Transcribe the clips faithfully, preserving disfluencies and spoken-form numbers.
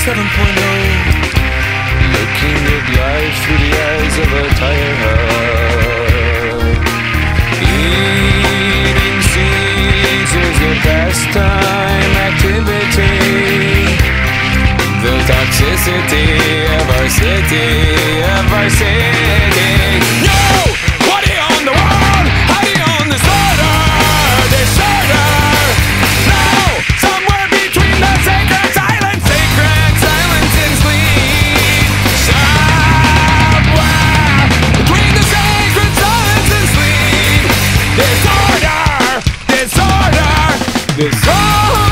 seven point oh, looking at life through the eyes of a tired heart. Eating seeds is a pastime activity. The toxicity of our city, of our city. No! What do you own the world? How do you own this order? Disorder! No! Somewhere between the sacred silence, sacred silence and sleep. Somewhere between the sacred silence and sleep. Disorder! Disorder! Disorder!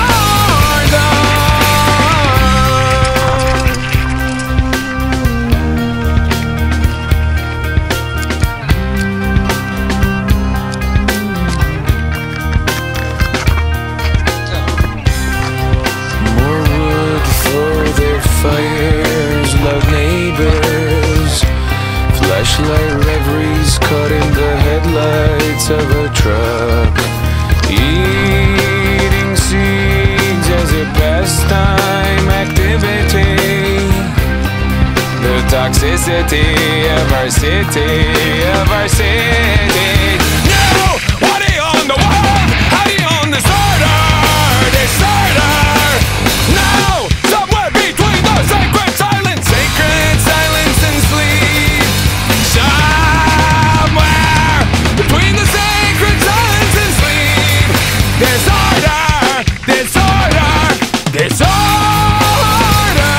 Fires, loud neighbors, flashlight reveries caught in the headlights of a truck. Eating seeds as a pastime activity. The toxicity of our city, of our city. No! What do you own the world? How do you own this order? Disorder! No! Sacred silence, sacred silence and sleep. Somewhere between the sacred silence and sleep. Disorder, disorder, disorder.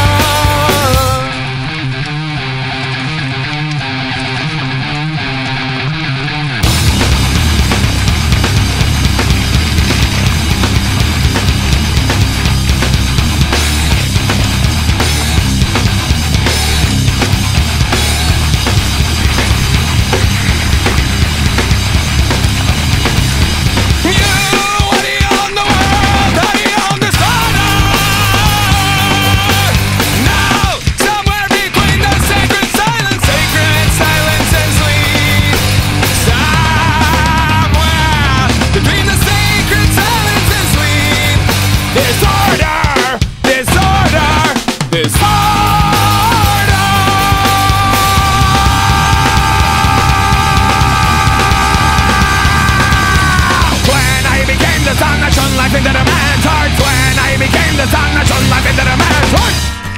Life into the man's heart. When I became the sun that shone life into the man's heart.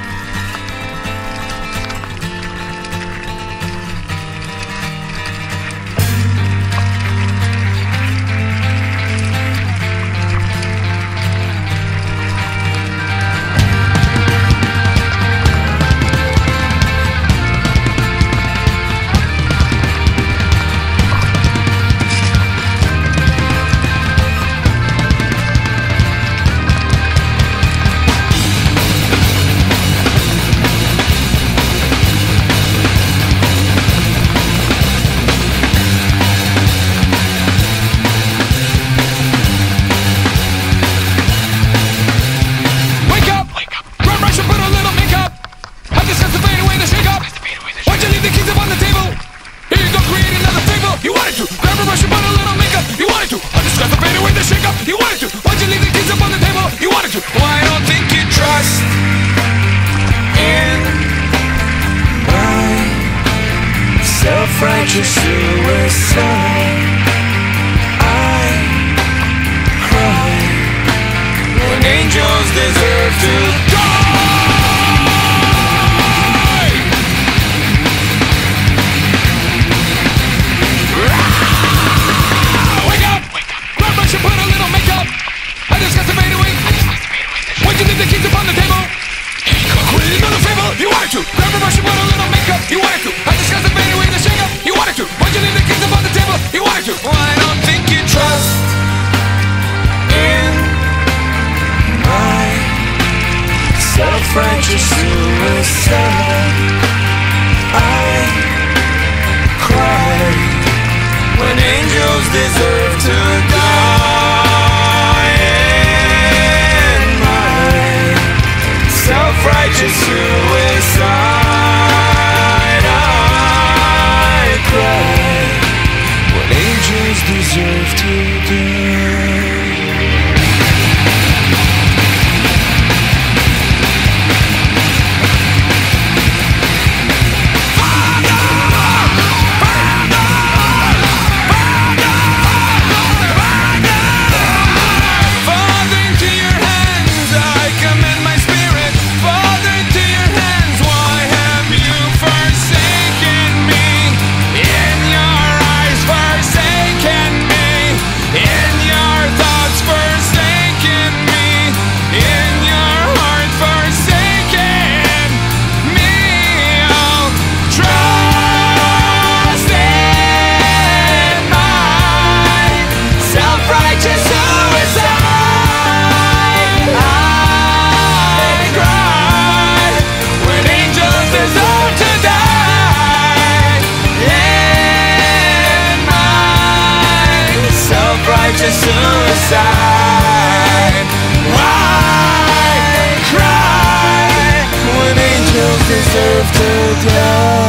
Self-righteous suicide. I cry when angels deserve to die. Wake up! Grab brush and put a little makeup. I just got to fade away. Why'd you leave the keys upon the table? Quit another favor. You wanted to. Grab a brush and put a little makeup. You wanted to. I just got to fade away the shake up. You wanted to. Why'd you leave the keys upon the table? You wanted to. Well, I don't think you trust in my self-righteous suicide. I cry when angels deserve to die. In my self-righteous suicide, I cry when angels deserve to die. to suicide. Why cry when angels deserve to die?